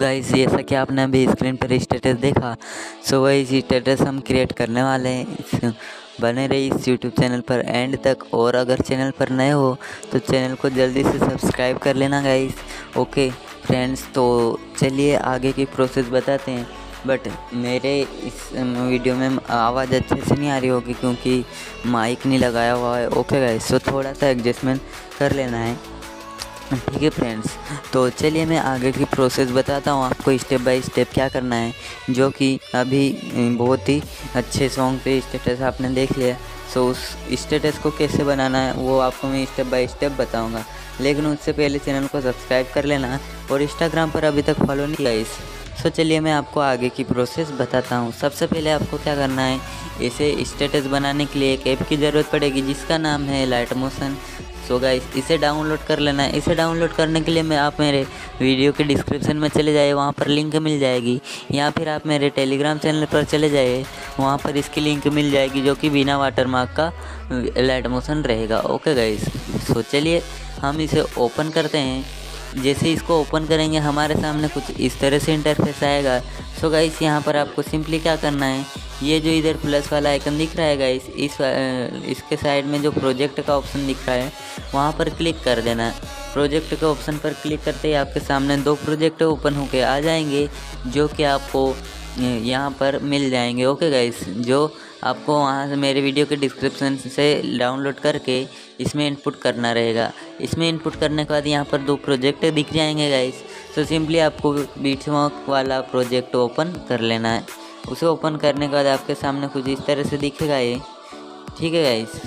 Guys जैसा कि आपने अभी स्क्रीन पर स्टेटस देखा, सो वही स्टेटस हम क्रिएट करने वाले हैं। बने रही इस यूट्यूब चैनल पर एंड तक, और अगर चैनल पर नए हो तो चैनल को जल्दी से सब्सक्राइब कर लेना गाइस। ओके फ्रेंड्स, तो चलिए आगे की प्रोसेस बताते हैं। बट मेरे इस वीडियो में आवाज़ अच्छे से नहीं आ रही होगी क्योंकि माइक नहीं लगाया हुआ है। ओके गाइस, तो थोड़ा सा एडजस्टमेंट कर लेना है, ठीक है फ्रेंड्स। तो चलिए मैं आगे की प्रोसेस बताता हूँ आपको स्टेप बाय स्टेप क्या करना है, जो कि अभी बहुत ही अच्छे सॉन्ग पे स्टेटस आपने देख लिया। सो उस स्टेटस को कैसे बनाना है वो आपको मैं स्टेप बाय स्टेप बताऊँगा, लेकिन उससे पहले चैनल को सब्सक्राइब कर लेना और इंस्टाग्राम पर अभी तक फॉलो नहीं किया इस। सो चलिए मैं आपको आगे की प्रोसेस बताता हूँ। सबसे पहले आपको क्या करना है, इसे स्टेटस बनाने के लिए एक ऐप की ज़रूरत पड़ेगी जिसका नाम है लाइट मोशन। सो गाइस इसे डाउनलोड कर लेना है। इसे डाउनलोड करने के लिए मैं आप मेरे वीडियो के डिस्क्रिप्शन में चले जाए, वहाँ पर लिंक मिल जाएगी, या फिर आप मेरे टेलीग्राम चैनल पर चले जाए, वहाँ पर इसकी लिंक मिल जाएगी जो कि बिना वाटरमार्क का लाइट मोशन रहेगा। ओके गाइस, सो चलिए हम इसे ओपन करते हैं। जैसे इसको ओपन करेंगे हमारे सामने कुछ इस तरह से इंटरफेस आएगा। सो गाइस यहाँ पर आपको सिंपली क्या करना है, ये जो इधर प्लस वाला आइकन दिख रहा है गाइस, इसके साइड में जो प्रोजेक्ट का ऑप्शन दिख रहा है वहाँ पर क्लिक कर देना है। प्रोजेक्ट के ऑप्शन पर क्लिक करते ही आपके सामने 2 प्रोजेक्ट ओपन होके आ जाएंगे जो कि आपको यहाँ पर मिल जाएंगे। ओके गाइस, जो आपको वहाँ से मेरे वीडियो के डिस्क्रिप्शन से डाउनलोड करके इसमें इनपुट करना रहेगा। इसमें इनपुट करने के बाद यहाँ पर 2 प्रोजेक्ट दिख जाएंगे गाइस। तो सिंपली आपको बीटमॉक वाला प्रोजेक्ट ओपन कर लेना है। उसे ओपन करने के बाद आपके सामने कुछ इस तरह से दिखेगा ये, ठीक है गाइस,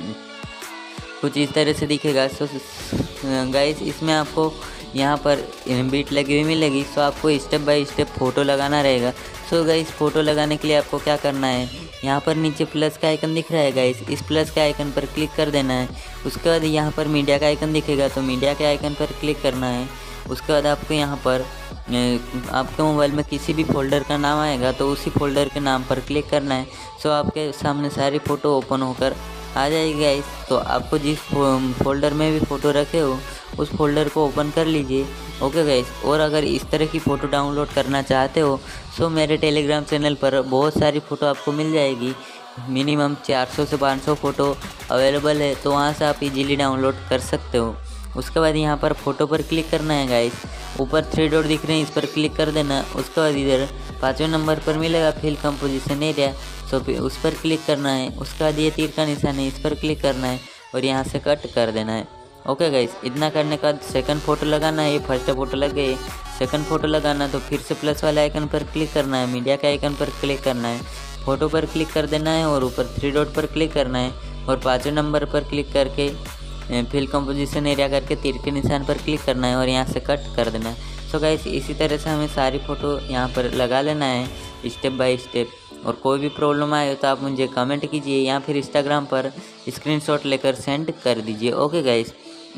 कुछ इस तरह से दिखेगा। सो गाइस इसमें आपको यहाँ पर बीट लगी हुई मिलेगी। सो आपको स्टेप बाय स्टेप फ़ोटो लगाना रहेगा। सो गाइस फ़ोटो लगाने के लिए आपको क्या करना है, यहाँ पर नीचे प्लस का आइकन दिख रहा है गाइस, इस प्लस के आइकन पर क्लिक कर देना है। उसके बाद यहाँ पर मीडिया का आइकन दिखेगा, तो मीडिया के आइकन पर क्लिक करना है। उसके बाद आपको यहाँ पर आपके मोबाइल में किसी भी फोल्डर का नाम आएगा तो उसी फोल्डर के नाम पर क्लिक करना है। सो आपके सामने सारी फ़ोटो ओपन होकर आ जाएगी गाइस। तो आपको जिस फोल्डर में भी फ़ोटो रखे हो उस फोल्डर को ओपन कर लीजिए। ओके गाइस, और अगर इस तरह की फ़ोटो डाउनलोड करना चाहते हो सो मेरे टेलीग्राम चैनल पर बहुत सारी फ़ोटो आपको मिल जाएगी। मिनिमम 400 से 500 फ़ोटो अवेलेबल है, तो वहाँ से आप इजीली डाउनलोड कर सकते हो। उसके बाद यहाँ पर फ़ोटो पर क्लिक करना है गाइस, ऊपर 3 डॉट दिख रहे हैं, इस पर क्लिक कर देना। उसके बाद इधर 5वें नंबर पर मिलेगा फिल कंपोजिशन एरिया, सो उस पर क्लिक करना है। उसके बाद ये तीर का निशान है, इस पर क्लिक करना है और यहाँ से कट कर देना है। ओके गाइस, इतना करने के बाद सेकंड फ़ोटो लगाना है। ये फर्स्ट फ़ोटो लग गई, सेकंड फ़ोटो लगाना तो फिर से प्लस वाले आइकन पर क्लिक करना है, मीडिया के आइकन पर क्लिक करना है, फ़ोटो पर क्लिक कर देना है और ऊपर 3 डॉट पर क्लिक करना है और 5वें नंबर पर क्लिक करके फिल कंपोजिशन एरिया करके तीर के निशान पर क्लिक करना है और यहाँ से कट कर देना है। सो गाइस इसी तरह से हमें सारी फ़ोटो यहाँ पर लगा लेना है स्टेप बाय स्टेप। और कोई भी प्रॉब्लम आए तो आप मुझे कमेंट कीजिए या फिर इंस्टाग्राम पर स्क्रीनशॉट लेकर सेंड कर दीजिए। ओके गाइस,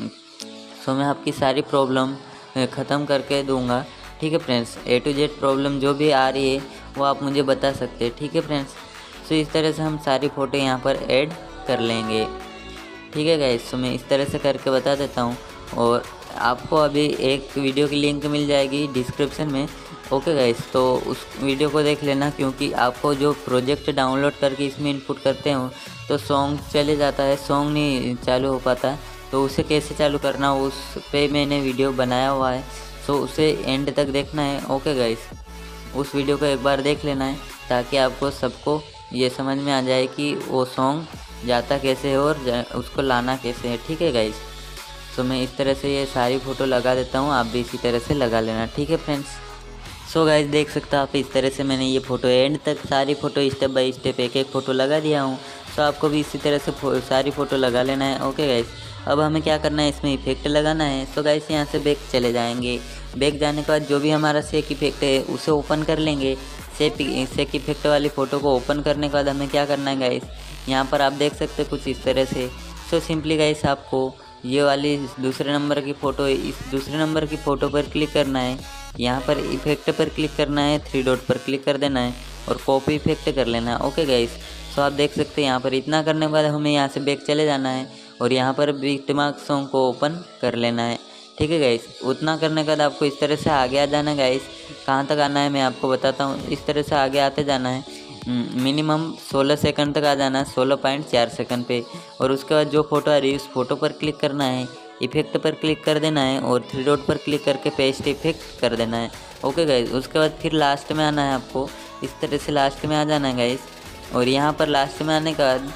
सो मैं आपकी सारी प्रॉब्लम ख़त्म करके दूंगा, ठीक है friends. A to Z problem जो भी आ रही है वो आप मुझे बता सकते हैं, ठीक है फ्रेंड्स। सो इस तरह से हम सारी फ़ोटो यहाँ पर ऐड कर लेंगे, ठीक है गाइस। सो मैं इस तरह से करके बता देता हूँ और आपको अभी एक वीडियो की लिंक मिल जाएगी डिस्क्रिप्शन में। ओके गाइस, तो उस वीडियो को देख लेना, क्योंकि आपको जो प्रोजेक्ट डाउनलोड करके इसमें इनपुट करते हो तो सॉन्ग चले जाता है, सॉन्ग नहीं चालू हो पाता, तो उसे कैसे चालू करना उस पे मैंने वीडियो बनाया हुआ है। सो उसे एंड तक देखना है। ओके गाइस, उस वीडियो को एक बार देख लेना है ताकि आपको सबको ये समझ में आ जाए कि वो सॉन्ग जाता कैसे है और उसको लाना कैसे है, ठीक है गाइस। सो मैं इस तरह से ये सारी फ़ोटो लगा देता हूँ, आप भी इसी तरह से लगा लेना, ठीक है फ्रेंड्स। सो गाइस देख सकते हो आप, इस तरह से मैंने ये फ़ोटो एंड तक सारी फ़ोटो स्टेप बाय स्टेप एक फ़ोटो लगा दिया हूँ। सो आपको भी इसी तरह से सारी फ़ोटो लगा लेना है। ओके गाइस, अब हमें क्या करना है, इसमें इफेक्ट लगाना है। सो गाइस यहाँ से बैक चले जाएंगे। बैक जाने के बाद जो भी हमारा सेक इफेक्ट है उसे ओपन कर लेंगे। सेक इफेक्ट वाली फ़ोटो को ओपन करने के बाद हमें क्या करना है गाइस, यहाँ पर आप देख सकते हो कुछ इस तरह से। सो सिंपली गाइस आपको ये वाली दूसरे नंबर की फ़ोटो है, इस दूसरे नंबर की फ़ोटो पर क्लिक करना है, यहाँ पर इफेक्ट पर क्लिक करना है, 3 डॉट पर क्लिक कर देना है और कॉपी इफेक्ट कर लेना है। ओके गाइस, सो आप देख सकते हैं यहाँ पर इतना करने के बाद हमें यहाँ से बैक चले जाना है और यहाँ पर बीटमार्क सॉन्ग को ओपन कर लेना है। ठीक है गाइस। उतना करने के बाद आपको इस तरह से आगे आ जाना है गाइस। कहाँ तक आना है मैं आपको बताता हूँ। इस तरह से आगे आते जाना है, मिनिमम 16 सेकंड तक आ जाना है, 16.4 सेकंड पे। और उसके बाद जो फ़ोटो आ रही है उस फोटो पर क्लिक करना है, इफेक्ट पर क्लिक कर देना है और 3 डॉट पर क्लिक करके पेस्ट इफेक्ट कर देना है। Okay guys. उसके बाद फिर लास्ट में आना है आपको, इस तरह से लास्ट में आ जाना है गाइस। और यहाँ पर लास्ट में आने के बाद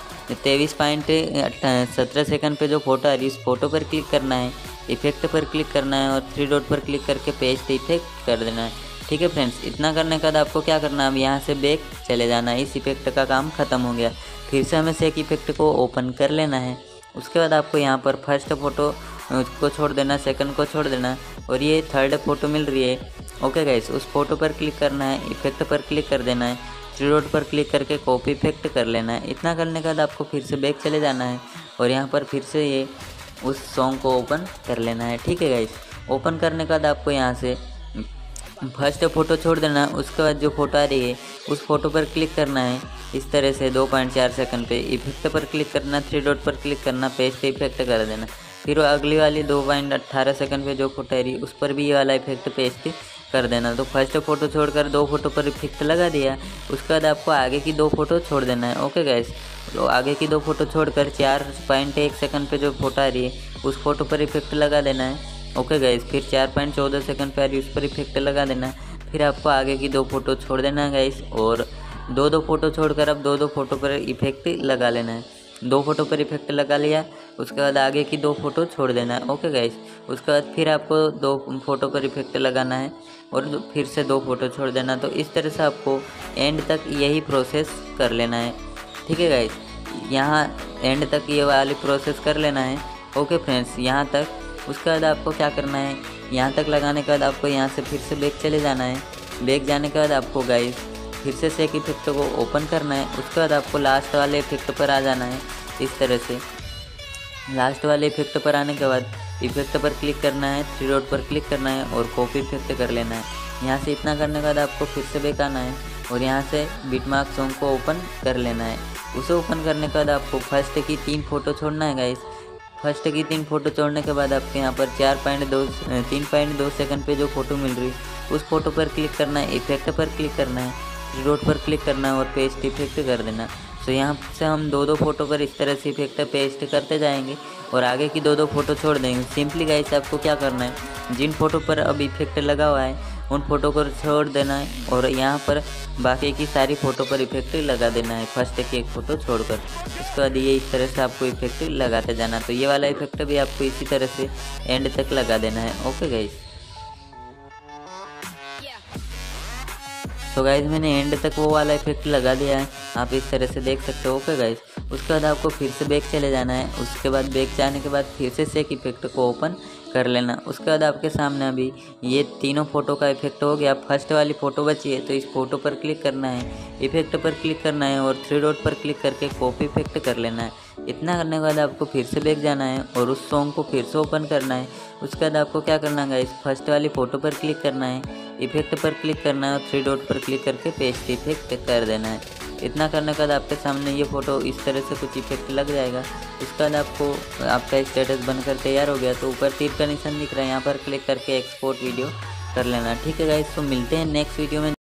23.17 सेकंड पे जो फ़ोटो आ रही है उस फोटो पर क्लिक करना है, इफेक्ट पर क्लिक करना है और 3 डॉट पर क्लिक करके पेस्ट इफेक्ट कर देना है। ठीक है फ्रेंड्स। इतना करने के बाद आपको क्या करना है, अब यहाँ से बैक चले जाना है। इस इफेक्ट का काम ख़त्म हो गया। फिर से हमें सेक इफेक्ट को ओपन कर लेना है। उसके बाद आपको यहाँ पर फर्स्ट फ़ोटो को छोड़ देना, सेकंड को छोड़ देना और ये थर्ड फोटो मिल रही है। Okay guys. उस फोटो पर क्लिक करना है, इफेक्ट पर क्लिक कर देना है, 3 डॉट पर क्लिक करके कॉपी इफेक्ट कर लेना है। इतना करने के बाद आपको फिर से बैक चले जाना है और यहाँ पर फिर से ये उस सॉन्ग को ओपन कर लेना है। ठीक है गाइस। ओपन करने के बाद आपको यहाँ से फर्स्ट फ़ोटो छोड़ देना है। उसके बाद जो फ़ोटो आ रही है उस फोटो पर क्लिक करना है इस तरह से 2.4 सेकंड पे, इफेक्ट पर क्लिक करना, 3 डॉट पर क्लिक करना, पेस्ट इफेक्ट कर देना। फिर अगली वाली 2.18 सेकंड पे जो फोटो आ रही है उस पर भी ये वाला इफेक्ट पेस्ट कर देना। तो फर्स्ट फ़ोटो छोड़कर 2 फोटो पर इफेक्ट लगा दिया। उसके बाद आपको आगे की 2 फोटो छोड़ देना है। Okay guys. तो आगे की 2 फोटो छोड़कर 4.1 सेकंड पे जो फोटो आ रही है उस फोटो पर इफेक्ट लगा देना है। Okay guys. फिर 4.14 सेकंड पे आ रही है उस पर इफेक्ट लगा देना है। फिर आपको आगे की 2 फोटो छोड़ देना है गाइस और 2 फोटो छोड़कर अब 2 फोटो पर इफेक्ट लगा लेना है। 2 फोटो पर इफेक्ट लगा लिया। उसके बाद आगे की 2 फोटो छोड़ देना है। Okay guys. उसके बाद फिर आपको 2 फोटो पर इफेक्ट लगाना है और फिर से 2 फोटो छोड़ देना। तो इस तरह से आपको एंड तक यही प्रोसेस कर लेना है। ठीक है गाइस। यहाँ एंड तक ये वाली प्रोसेस कर लेना है। ओके फ्रेंड्स, यहाँ तक। उसके बाद आपको क्या करना है, यहाँ तक लगाने के बाद आपको यहाँ से फिर से बैक चले जाना है। बैक जाने के बाद आपको गाइस फिर से सेक इफेक्ट को ओपन करना है। उसके बाद आपको लास्ट वाले इफेक्ट पर आ जाना है इस तरह से। लास्ट वाले इफेक्ट पर आने के बाद इफेक्ट पर क्लिक करना है, 3 डॉट पर क्लिक करना है और कॉपी इफेक्ट कर लेना है। यहाँ से इतना करने के बाद आपको फिर से बैक आना है और यहाँ से बिटमार्क सॉन्ग को ओपन कर लेना है। उसे ओपन करने के बाद आपको फर्स्ट की 3 फोटो छोड़ना है गाइस। फर्स्ट की 3 फोटो छोड़ने के बाद आपके यहाँ पर 3.2 सेकंड पे जो फोटो मिल रही उस फोटो पर क्लिक करना है, इफेक्ट पर क्लिक करना है, 3 डॉट पर क्लिक करना है और पेस्ट इफेक्ट कर देना। तो यहाँ से हम 2 फोटो पर इस तरह से इफेक्ट पेस्ट करते जाएंगे और आगे की 2 फोटो छोड़ देंगे। सिंपली गाइस आपको क्या करना है, जिन फोटो पर अब इफेक्ट लगा हुआ है उन फोटो को छोड़ देना है और यहाँ पर बाकी की सारी फ़ोटो पर इफेक्ट लगा देना है, फर्स्ट की एक फ़ोटो छोड़कर। उसके बाद ये इस तरह से आपको इफेक्ट लगाते जाना। तो ये वाला इफेक्ट भी आपको इसी तरह से एंड तक लगा देना है। Okay guys. तो गाइस मैंने एंड तक वो वाला इफेक्ट लगा दिया है, आप इस तरह से देख सकते हो। Okay guys. उसके बाद आपको फिर से बैक चले जाना है। उसके बाद बैक जाने के बाद फिर से सेक इफेक्ट को ओपन कर लेना। उसके बाद आपके सामने अभी ये तीनों फोटो का इफेक्ट हो गया। फर्स्ट वाली फ़ोटो बची है तो इस फोटो पर क्लिक करना है, इफेक्ट पर क्लिक करना है और 3 डॉट पर क्लिक करके कॉपी इफेक्ट कर लेना है। इतना करने के बाद आपको फिर से बैक जाना है और उस सॉन्ग को फिर से ओपन करना है। उसके बाद आपको क्या करना है गाइस, फर्स्ट वाली फ़ोटो पर क्लिक करना है, इफेक्ट पर क्लिक करना है और 3 डॉट पर क्लिक करके पेस्ट इफेक्ट कर देना है। इतना करने के बाद आपके सामने ये फ़ोटो इस तरह से कुछ इफेक्ट लग जाएगा। उसके बाद आपको आपका स्टेटस बनकर तैयार हो गया। तो ऊपर तीर का निशान दिख रहा है, यहाँ पर क्लिक करके एक्सपोर्ट वीडियो कर लेना। ठीक है गाइस। तो मिलते हैं नेक्स्ट वीडियो में।